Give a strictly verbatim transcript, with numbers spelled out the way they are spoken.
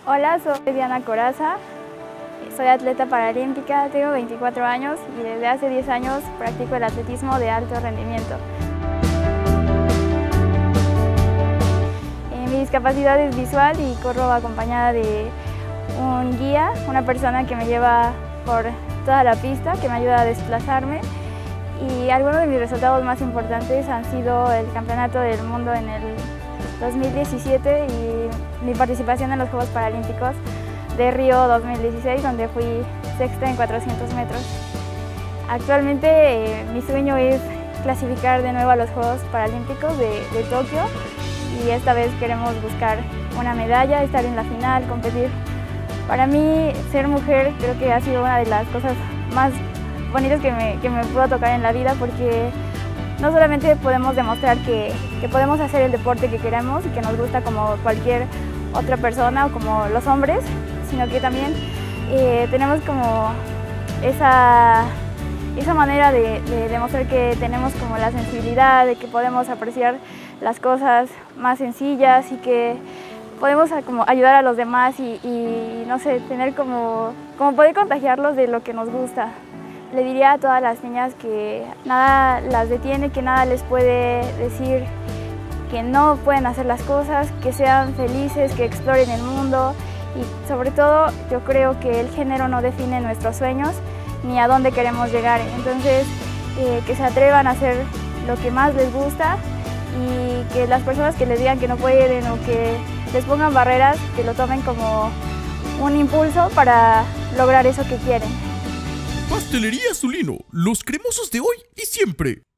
Hola, soy Diana Coraza, soy atleta paralímpica, tengo veinticuatro años y desde hace diez años practico el atletismo de alto rendimiento. Eh, mi discapacidad es visual y corro acompañada de un guía, una persona que me lleva por toda la pista, que me ayuda a desplazarme. Y algunos de mis resultados más importantes han sido el Campeonato del Mundo en el dos mil diecisiete y mi participación en los Juegos Paralímpicos de Río dos mil dieciséis, donde fui sexta en cuatrocientos metros. Actualmente eh, mi sueño es clasificar de nuevo a los Juegos Paralímpicos de, de Tokio y esta vez queremos buscar una medalla, estar en la final, competir. Para mí, ser mujer creo que ha sido una de las cosas más bonitas que me, que me pudo tocar en la vida, porque no solamente podemos demostrar que, que podemos hacer el deporte que queremos y que nos gusta como cualquier otra persona o como los hombres, sino que también eh, tenemos como esa, esa manera de, de demostrar que tenemos como la sensibilidad, de que podemos apreciar las cosas más sencillas y que podemos como ayudar a los demás y, y no sé, tener como, como poder contagiarlos de lo que nos gusta. Le diría a todas las niñas que nada las detiene, que nada les puede decir que no pueden hacer las cosas, que sean felices, que exploren el mundo y sobre todo yo creo que el género no define nuestros sueños ni a dónde queremos llegar. Entonces eh, que se atrevan a hacer lo que más les gusta y que las personas que les digan que no pueden o que les pongan barreras, que lo tomen como un impulso para lograr eso que quieren. Pastelería Zulino, los cremosos de hoy y siempre.